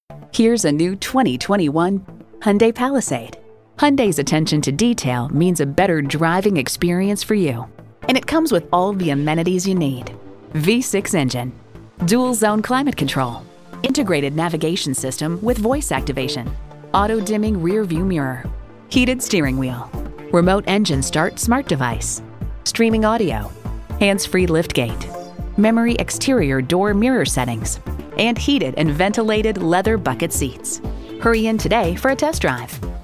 Here's a new 2021 Hyundai Palisade. Hyundai's attention to detail means a better driving experience for you. And it comes with all the amenities you need. V6 engine, dual zone climate control, integrated navigation system with voice activation, auto dimming rear view mirror, heated steering wheel, remote engine start smart device, streaming audio, hands-free liftgate, memory exterior door mirror settings, and heated and ventilated leather bucket seats. Hurry in today for a test drive.